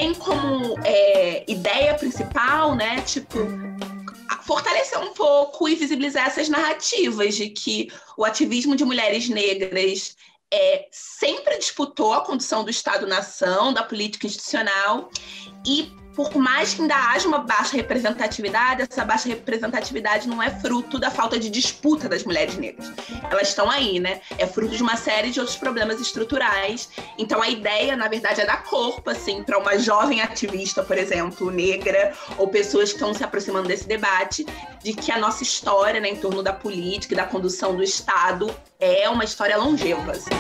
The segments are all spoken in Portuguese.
tem como ideia principal, né, tipo, fortalecer um pouco e visibilizar essas narrativas de que o ativismo de mulheres negras sempre disputou a condução do Estado-nação, da política institucional, e por mais que ainda haja uma baixa representatividade, essa baixa representatividade não é fruto da falta de disputa das mulheres negras. Elas estão aí, né? É fruto de uma série de outros problemas estruturais. Então a ideia, na verdade, é dar corpo, assim, para uma jovem ativista, por exemplo, negra, ou pessoas que estão se aproximando desse debate, de que a nossa história, né, em torno da política e da condução do Estado é uma história longeva, assim.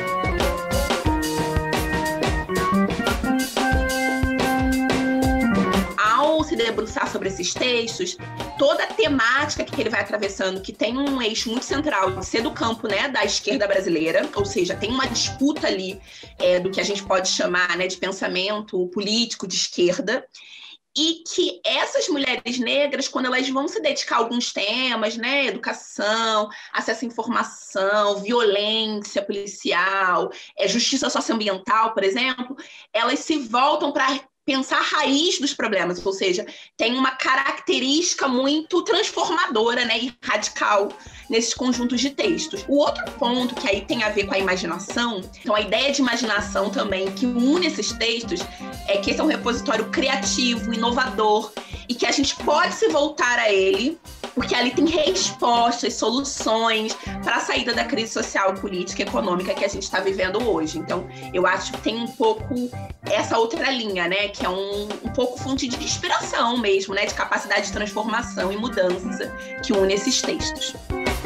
Se debruçar sobre esses textos, toda a temática que ele vai atravessando, que tem um eixo muito central de ser do campo, né, da esquerda brasileira, ou seja, tem uma disputa ali do que a gente pode chamar, né, de pensamento político de esquerda, e que essas mulheres negras, quando elas vão se dedicar a alguns temas, né, educação, acesso à informação, violência policial, justiça socioambiental, por exemplo, elas se voltam para pensar a raiz dos problemas, ou seja, tem uma característica muito transformadora, né, e radical nesses conjuntos de textos. O outro ponto que aí tem a ver com a imaginação, então a ideia de imaginação também que une esses textos é que esse é um repositório criativo, inovador, e que a gente pode se voltar a ele, porque ali tem respostas, soluções para a saída da crise social, política e econômica que a gente está vivendo hoje. Então, eu acho que tem um pouco essa outra linha, né, que é um pouco fonte de inspiração mesmo, né, de capacidade de transformação e mudança que une esses textos.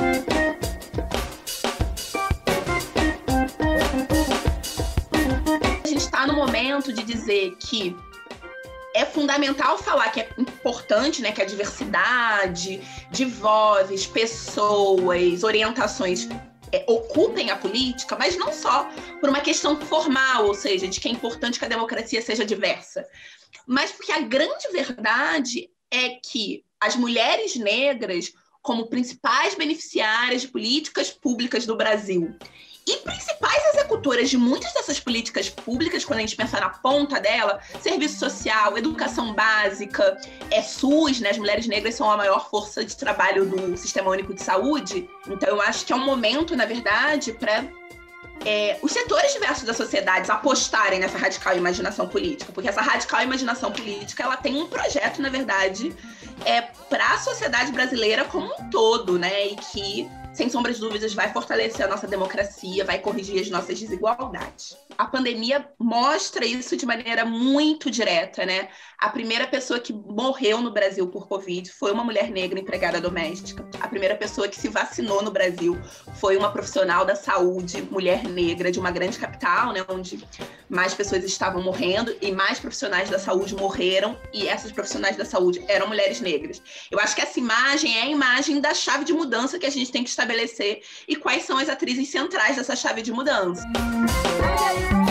A gente está no momento de dizer que é fundamental falar que é importante, né, que a diversidade de vozes, pessoas, orientações ocupem a política, mas não só por uma questão formal, ou seja, de que é importante que a democracia seja diversa, mas porque a grande verdade é que as mulheres negras, como principais beneficiárias de políticas públicas do Brasil, e principais executoras de muitas dessas políticas públicas, quando a gente pensa na ponta dela, serviço social, educação básica, SUS, né? As mulheres negras são a maior força de trabalho do Sistema Único de Saúde. Então, eu acho que é um momento, na verdade, para os setores diversos da sociedade apostarem nessa radical imaginação política, porque essa radical imaginação política, ela tem um projeto, na verdade, para a sociedade brasileira como um todo, né? E que, sem sombra de dúvidas, vai fortalecer a nossa democracia, vai corrigir as nossas desigualdades. A pandemia mostra isso de maneira muito direta, né? A primeira pessoa que morreu no Brasil por Covid foi uma mulher negra empregada doméstica. A primeira pessoa que se vacinou no Brasil foi uma profissional da saúde, mulher negra, de uma grande capital, né? Onde mais pessoas estavam morrendo e mais profissionais da saúde morreram, e essas profissionais da saúde eram mulheres negras. Eu acho que essa imagem é a imagem da chave de mudança que a gente tem que estabelecer e quais são as atrizes centrais dessa chave de mudança.